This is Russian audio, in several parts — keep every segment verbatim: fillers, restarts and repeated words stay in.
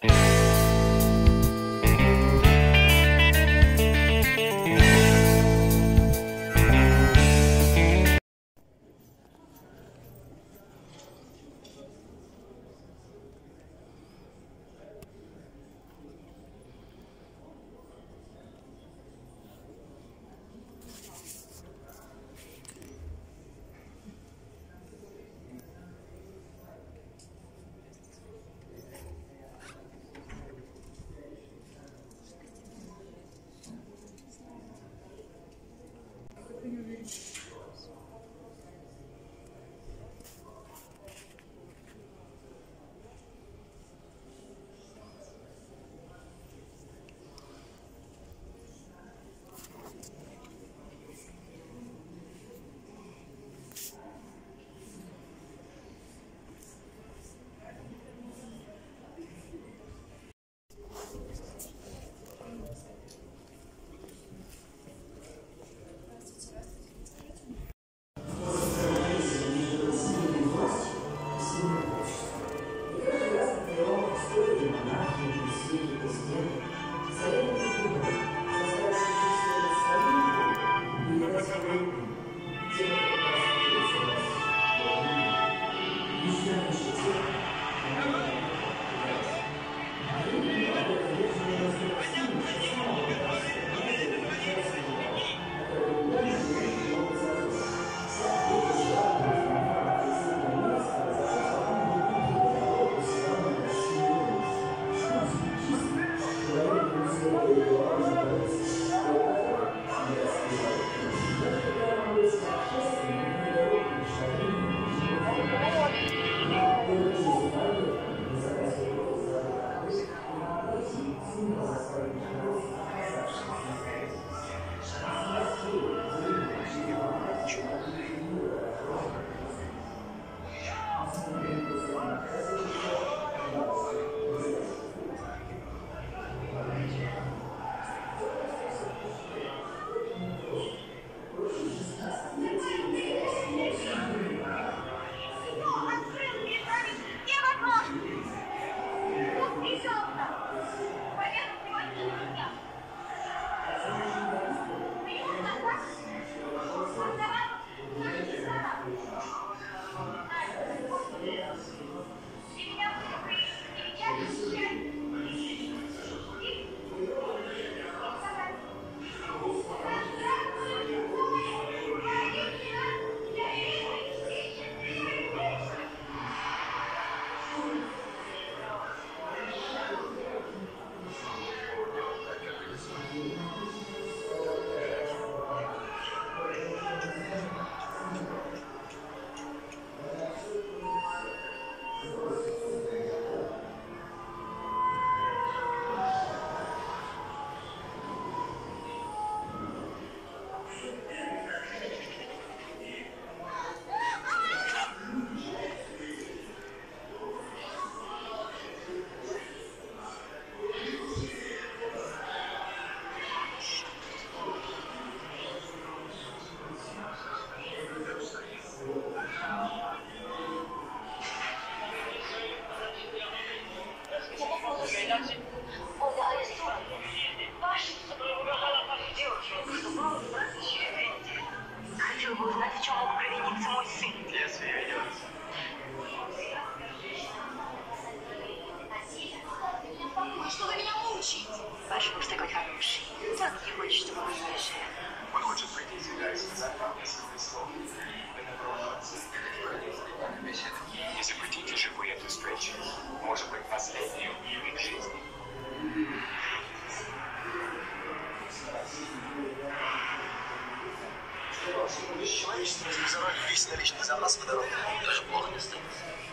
Человечество организовали весь наличный запас водорода. Даже плохо не станет.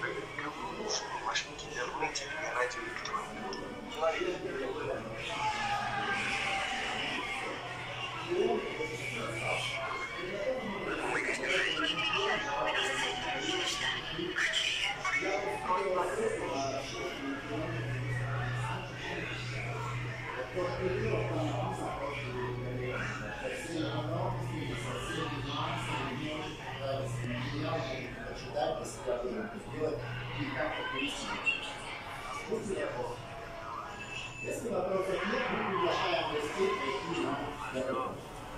Кому нужны машинки для рунки, радио, электроники? Мы, конечно же, Если вопросов нет, мы приглашаем гостей пройти на дорогу.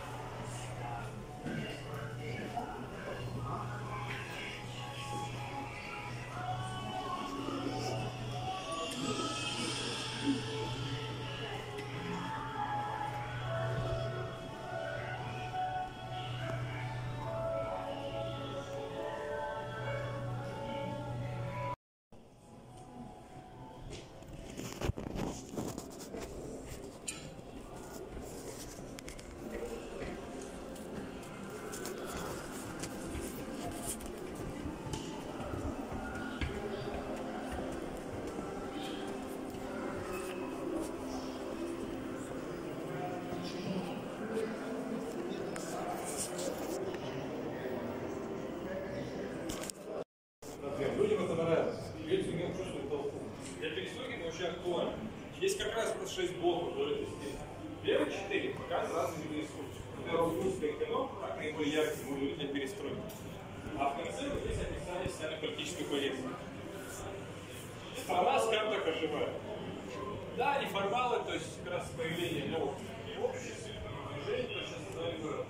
Людям это нравится. Люди умеют чувствовать толпу. Для перестройки очень актуально. Есть как раз шесть блоков до этой степени. Первые четыре показывают разные виды искусства. Например, русское кино, как наиболее яркий будет для перестройки. А в конце вот здесь описание социально-политической повестки. Страна, скажем так, оживает. Да, неформалы, то есть как раз появление новых обществ, движений, то сейчас называем город.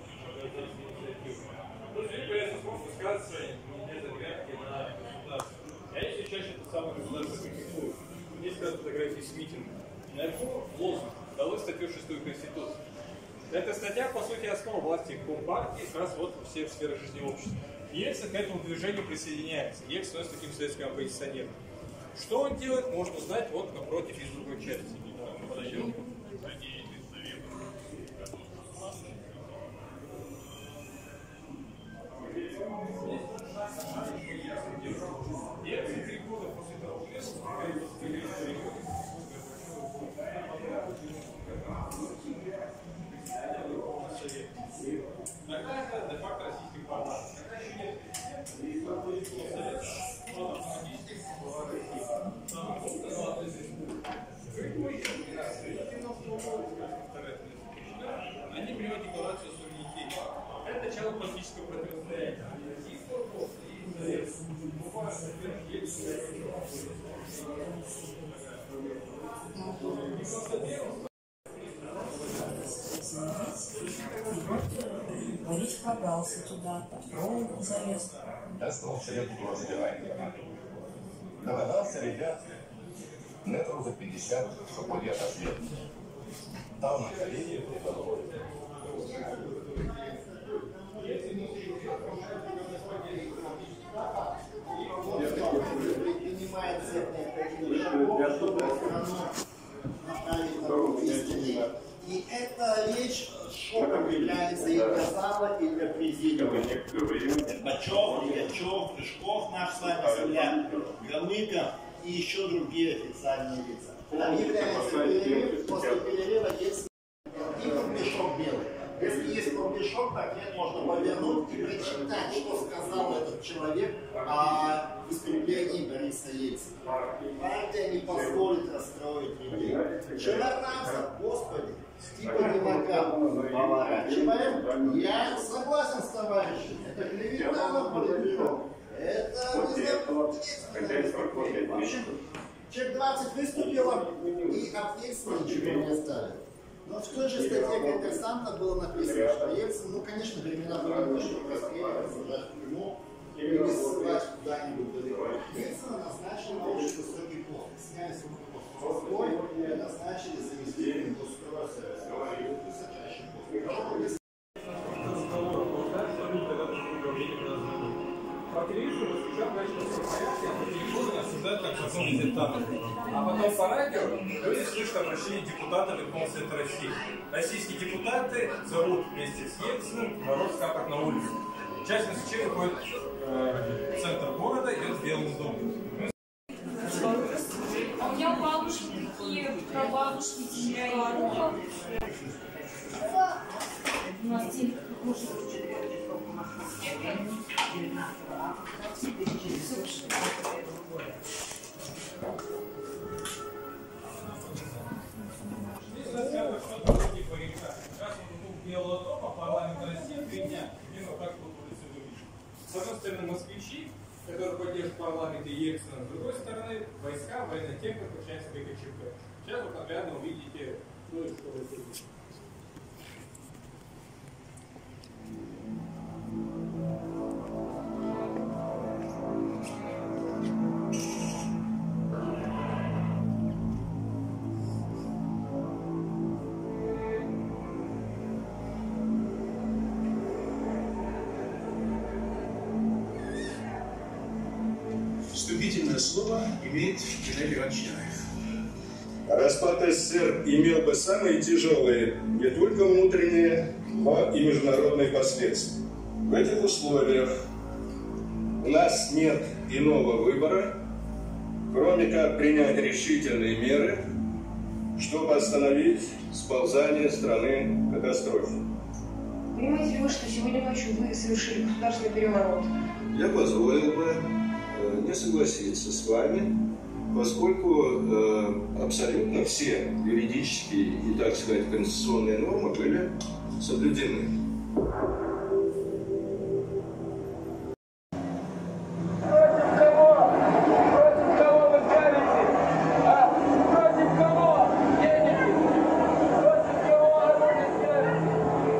Тут люди появляются способ высказывать свои заявки на государство. Я если чаще это самое государство критикую. Несколько фотографий с митинга. Наверху лозунг. Дало статью шестую Конституции. Эта статья, по сути, основа власти Компартии, сразу вот все сферы жизни общества. Ельцин к этому движению присоединяется. Ельцин становится таким советским оппозиционером. Что он делает, можно узнать вот напротив из другой части. Подойдем. Ельцин три года после того, тогда это де-факто российский парламент. Когда еще нет президента, но автоматически была Россия. Они принимают декларацию суверенитета. Это начало политического противостояния. Борис пробрался туда, попробовал, залез. Достал среднего разбирания. Догадался, ребят, метров за пятьдесят, что поди отошли. Там на колени. Принимает всех необходимых шагов, чтобы страну направить на путь истины. И эта речь шоком является и для зала, и для президиума. Горбачев, Лигачев, Рыжков, наш с вами земляк, Громыко и еще другие официальные лица. Объявляется перерыв, после перерыва есть и кругляшок белый. Если есть кругляшок, пакет можно повернуть и прочитать, что сказал этот человек о выступлении Бориса Ельцина. Партия не позволит расстроить людей. Широканцев, Господи, типа демократов поворачиваем. Я согласен с товарищем. Это клеветанов политбюро. Это в общем, человек двадцать выступило и от Ельцина ничего не оставили. Но в той же статье «Коммерсанта» было написано, что Ельцин, ну, конечно, времена были немножко простые, рассуждать в тюрьму или ссылать куда-нибудь далеко. Ельцина назначили на очень высокий пост, сняли с руководства и назначили заместителем госстроя, высочайший пост. По телевизору восхищал качество порядка, а по телефону осуждают как закон диктатора. А потом по радио люди слышат обращение депутатов Верховного Совета России. Российские депутаты зовут вместе с Ельциным народ скакать на улицу. Часть москвичей выходит э, в центр города, идет в Белый дом. А у меня у бабушки такие, прабабушки, семья. У нас телек может быть. Белого дома, парламент России, три дня, именно так вот улицы выглядит. С одной стороны, москвичи, которые поддерживают парламент и Ельцина, с другой стороны, войска, военная техника, часть ГКЧП. ЧП. Сейчас вот наглядно увидите, что и что вы видите. Вступительное слово имеет Геннадий Иванович Янаев. Распад СССР имел бы самые тяжелые не только внутренние, но и международные последствия. В этих условиях у нас нет иного выбора, кроме как принять решительные меры, чтобы остановить сползание страны к катастрофе. Понимаете ли вы, что сегодня ночью вы совершили государственный переворот? Я позволил бы не согласиться с вами, поскольку э, абсолютно все юридические и, так сказать, конституционные нормы были соблюдены. Против кого? Против кого вы правите? А? Против кого? Деньги? Против кого оружие ставите?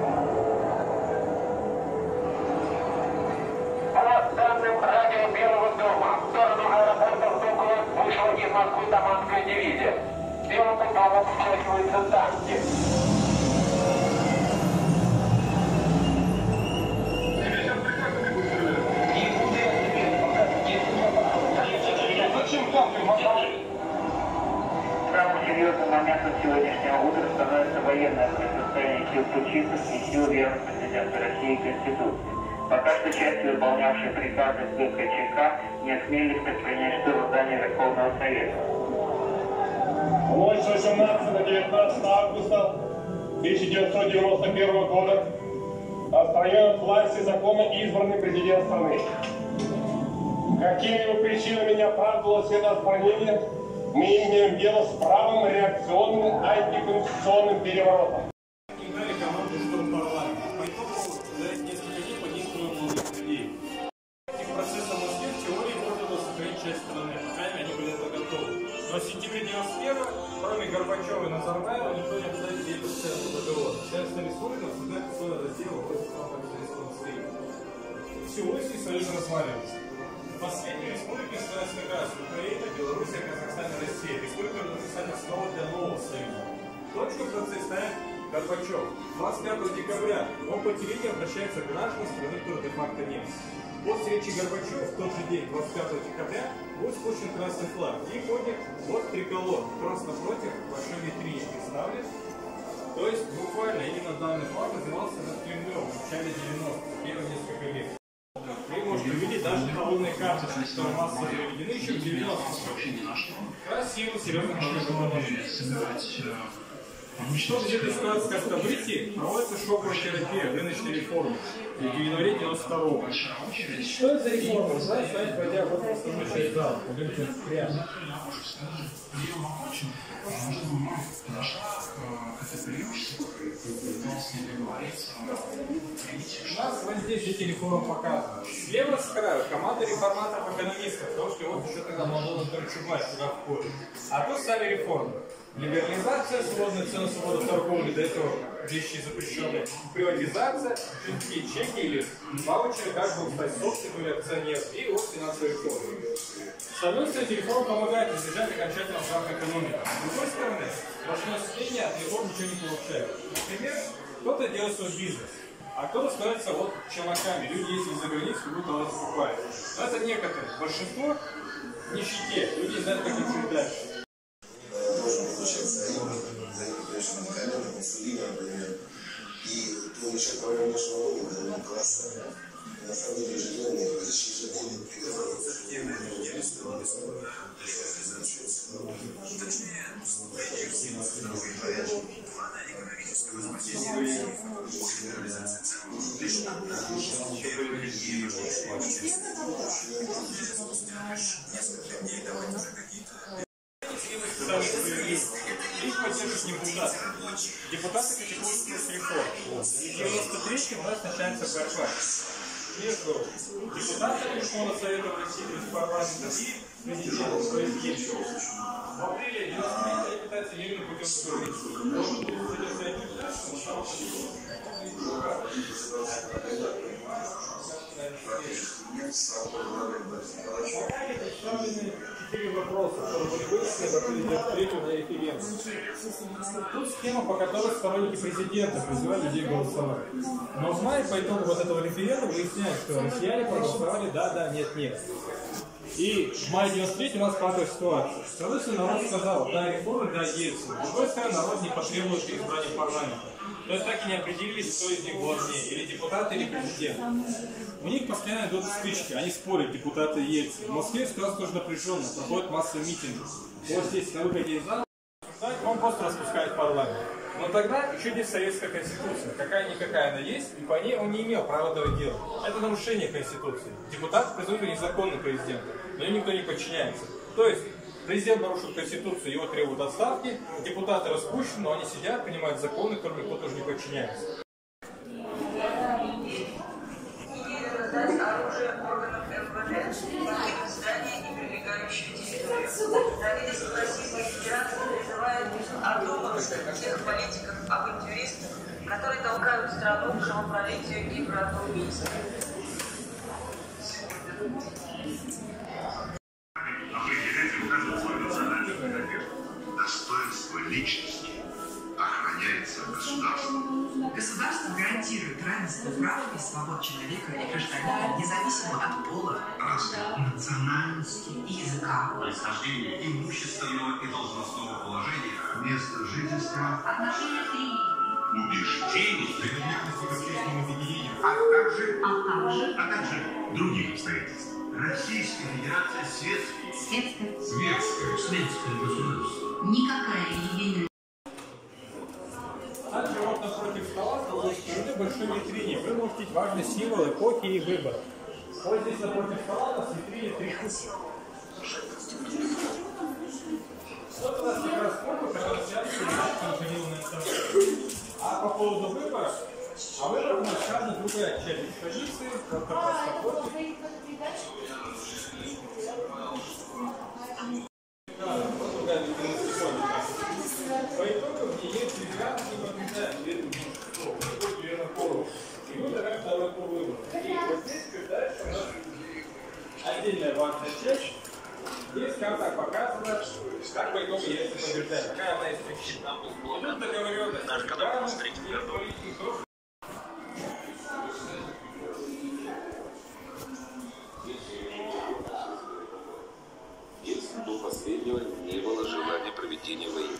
По данным радио Белого дома, в сторону аэропорта Внуково вышла из Москвы Таманская дивизия. К Белому дому причастиваются танки. Самым серьезным моментом сегодняшнего утра становится военное противостояние сил путчистов и сил верных президента России и Конституции. Пока что части, выполнявшие приказы ГКЧК, не осмелились предпринять штурм здания Верховного Совета. В ночь с восемнадцатого на девятнадцатое августа тысяча девятьсот девяносто первого года отстранен от власти законно избранный президент страны. Какими бы причинами не оправдывалось это отстранение, мы имеем дело с правым реакционным антиконституционным переворотом. Им дали команду штурм парламента. По итогу за эти несколько дней подействовало молодых людей. Этим процессом в Москве в теории можно было сохранить часть страны, по крайней мере, они были этого готовы. Но в сентябре девяносто первого, кроме Горбачева и Назарбаева, никто не обладает деятельностью договора. Вся республика обсуждает условия раздела в капиталистическом Москве. Всю Русь и Союз разваливается. Последние республики становятся как раз Украина, Белоруссия, Казахстан и Россия. Республика должна стать основой для нового союза. Точку в процессе ставит Горбачев. двадцать пятого декабря он по телевидению обращается к гражданам страны, которой де-факто нет. После речи Горбачева в тот же день, двадцать пятого декабря, будет спущен красный флаг. И ходит вот триколор. Просто напротив большой витрине представлен. То есть буквально именно данный флаг назывался над Кремлем в начале девяностых, первые несколько лет. Вы можете увидеть даже холодные карты, которые массово заведены еще в девяностых. Красиво, серьезно, Чтобы где-то ситуация как-то выйти, проводится шоковая терапия рыночной реформы в январе девяносто второго. Что это за реформа? Знаете, станет, войдя в этот основной зал. Поглядите прямо. У нас вот здесь эти реформы показаны. Слева с краю команда реформаторов-экономистов, потому что вот еще тогда Мадонна Чубайс туда входит. А тут стали реформы. Либерализация, свободная цена, свобода торговли, до этого вещи запрещенные. Приватизация, жидкие чеки или ваучеры, как бы стать собственным акционером. И вот финансовые реформы. С одной стороны, эти реформы помогают избежать окончательного краха экономики. С другой стороны, большое население от реформ ничего не получает. Например, кто-то делает свой бизнес, а кто-то становится вот челноками. Люди ездят за границу, будут товары покупать. Но это некоторые. Большинство в нищете. Люди не знают, как им жить дальше. И помощь проблем нашего уровня класса на самом деле ежедневно ежедневно Их поддерживают депутаты. Депутаты категорических реформ. И в девяносто третьем у нас начинается борьба между депутатами Верховного Совета России, то есть парламента, и президентом. В апреле девяносто третьего осуществляется именно путем журналистики. Четыре вопроса, которые были выяснены в третьем на референдуме. Тут схема, по которой сторонники президента призывали людей голосовать. Но в мае по итогу вот этого референдума выясняется, что россияне проголосовали да, да, нет, нет. И в мае девяносто третьего у нас патовая ситуация. С одной стороны, народ сказал, да, реформы, да, Ельцин. С другой стороны, народ не потребует избрания парламента. То есть так и не определились, кто из них главнее, или депутат, или президент. У них постоянно идут стычки, они спорят, депутаты и Ельцин. В Москве ситуация тоже напряженная, проходят массовые митинги. Вот здесь, на выходе из зала, он просто распускает парламент. Но тогда еще есть советская конституция. Какая-никакая она есть, и по ней он не имел права этого делать. Это нарушение конституции. Депутат признают незаконным президентом, но им никто не подчиняется. То есть президент нарушил конституцию, его требуют отставки, депутаты распущены, но они сидят, принимают законы, которым никто тоже не подчиняется. Оружие органов МВД, здания и прилегающие территории. Правительство Российской Федерации призывает отдуматься тех политиков, авантюристов, которые толкают страну к кровопролитию и братоубийству. Определять у каждого свой национальный приоритет. Достоинство личности охраняется государством. Государство гарантирует равенство прав и свобод человека и гражданина, независимо от пола, расы, национальности и языка, происхождения, имущественного и должностного положения, места жительства, отношения к религии, убеждений, принадлежности к общественным объединениям, а также, а также, а также других обстоятельств. Российская Федерация светская, светское, светское, светское государство. Никакая религия. Также вот напротив стола стороны большой витрине. Вы можете видеть важный символ эпохи и выбора. Вот здесь напротив стола у нас в витрине три куски. Вот у нас как раз фото, который связан с этом. А по поводу выбора, а выбор у нас каждая другая часть экспозиции, вот как раз такой. Вот другая витрина с телефоном. По итогу в ней есть ребята, не побеждают, верно, что верно пору. И мы давай второй по выбору. И вот здесь дальше у нас отдельная важная часть. Здесь карта показывает, как по итогу Ельцин побеждает, какая она из причин. И тут договоренность. Наш канал посмотрите вверху. Ельцин до последнего не было желания проведения войны.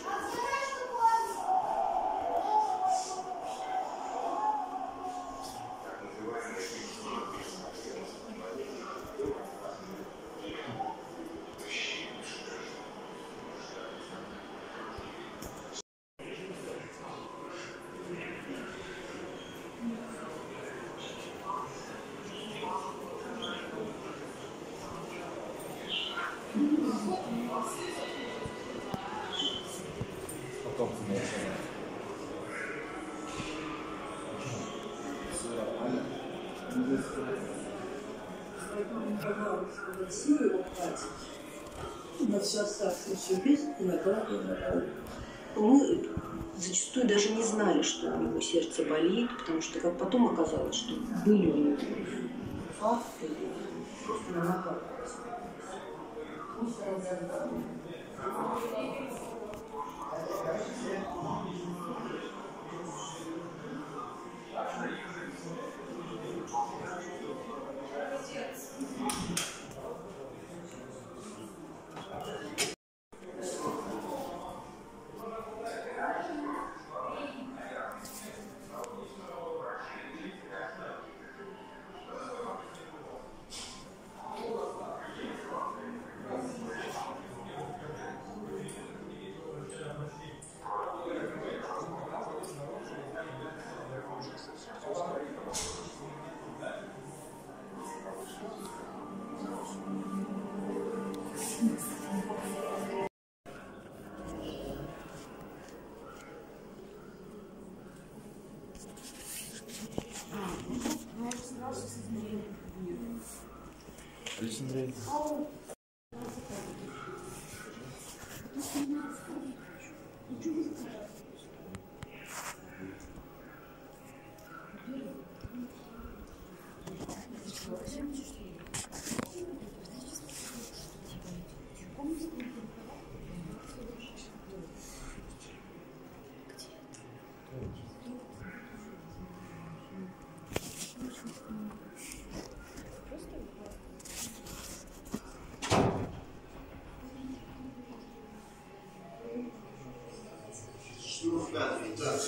Силу его хватит на всю оставшуюся жизнь и на главную работу. Мы зачастую даже не знали, что у него сердце болит, потому что как потом оказалось, что были у него факты, просто на накапливались.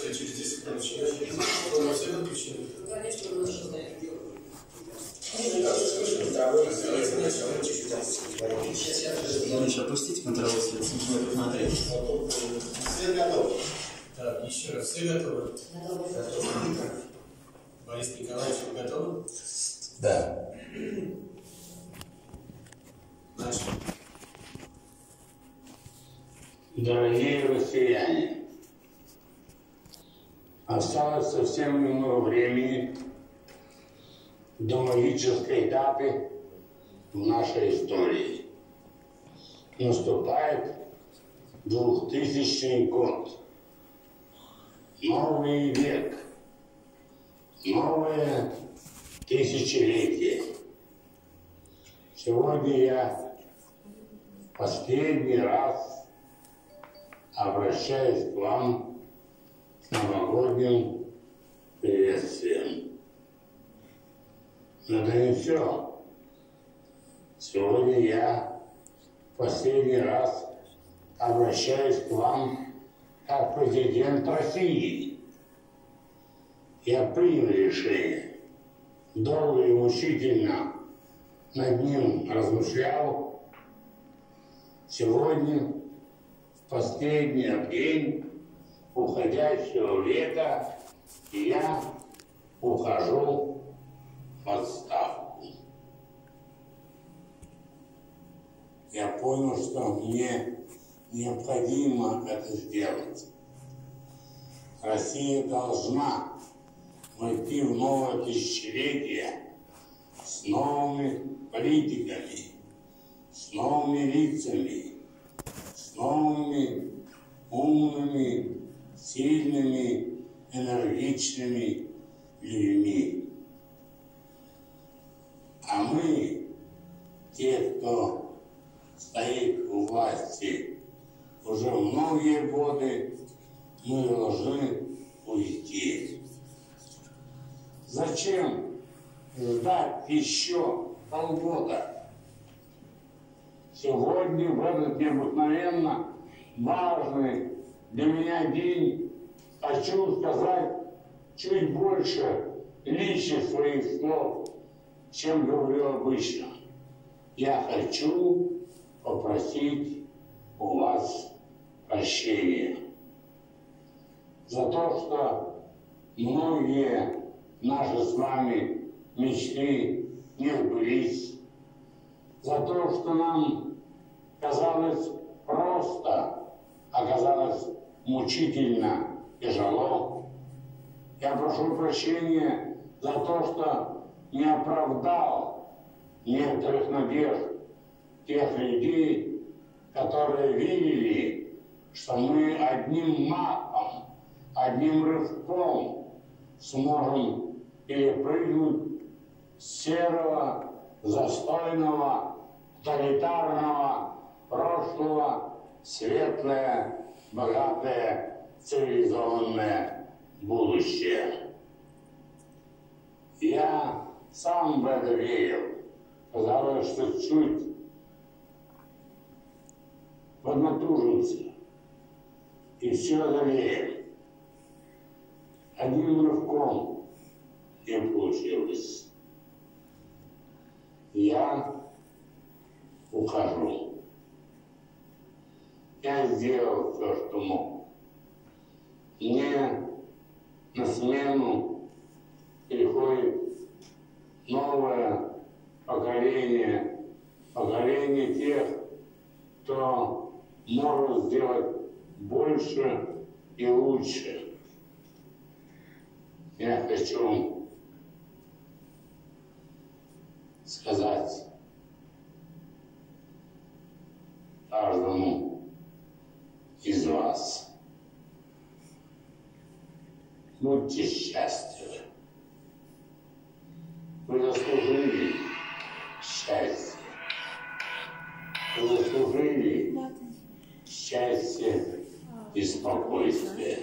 все через десять минут начинаем. Мы все подключены. Конечно, мы уже знаем. Ильич, опустите контроль свет сантиметров на три. Свет готов. Так, еще раз. Все готовы? Готовы. Борис Николаевич, вы готовы? Да. Начали. Дорогие россияне, осталось совсем немного времени до магической даты в нашей истории. Наступает двухтысячный год. Новый век. Новое тысячелетие. Сегодня я последний раз обращаюсь к вам с новогодним приветствием. Но это не все. Сегодня я в последний раз обращаюсь к вам как президент России. Я принял решение, долго и мучительно над ним размышлял. Сегодня, в последний день уходящего лета, я ухожу в отставку. Я понял, что мне необходимо это сделать. Россия должна войти в новое тысячелетие с новыми политиками, с новыми лицами, с новыми умными, сильными, энергичными людьми. А мы, те, кто стоит у власти уже многие годы, мы должны уйти. Зачем ждать еще полгода? Сегодня, в этот необыкновенно важный для меня день, хочу сказать чуть больше личных своих слов, чем говорю обычно. Я хочу попросить у вас прощения за то, что многие наши с вами мечты не сбылись, за то, что нам казалось просто, оказалось мучительно тяжело. Я прошу прощения за то, что не оправдал некоторых надежд тех людей, которые видели, что мы одним махом, одним рывком сможем перепрыгнуть с серого, застойного, тоталитарного прошлого в светлое, богатое, цивилизованное будущее. Я сам в это верил. Казалось, что чуть поднатужился, и все одолеем. Одним рывком не получилось. Я ухожу. Я сделал все, что мог. Мне на смену приходит новое поколение, поколение тех, кто может сделать больше и лучше. Я хочу сказать каждому из вас: будьте счастливы. Вы заслужили счастье. Вы заслужили счастье и спокойствие.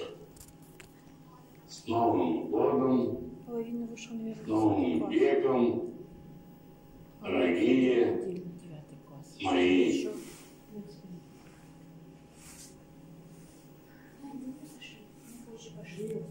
С Новым годом, с Новым веком, дорогие мои уже пошли.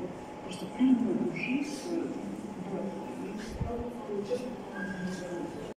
Просто принял души свою, да, и стал получать